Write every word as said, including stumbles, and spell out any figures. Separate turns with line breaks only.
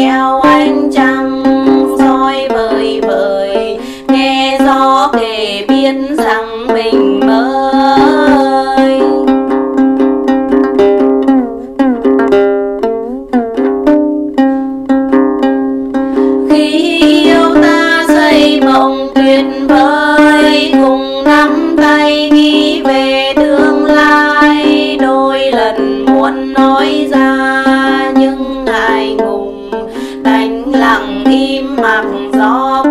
theo ánh trăng soi vời vời, nghe gió kể biết rằng mình mới. Khi yêu ta xây mộng tuyệt vời, cùng nắm tay nghĩ về tương lai. Đôi lần muốn nói ra nhưng ngại ngùng, đành lặng im mặc gió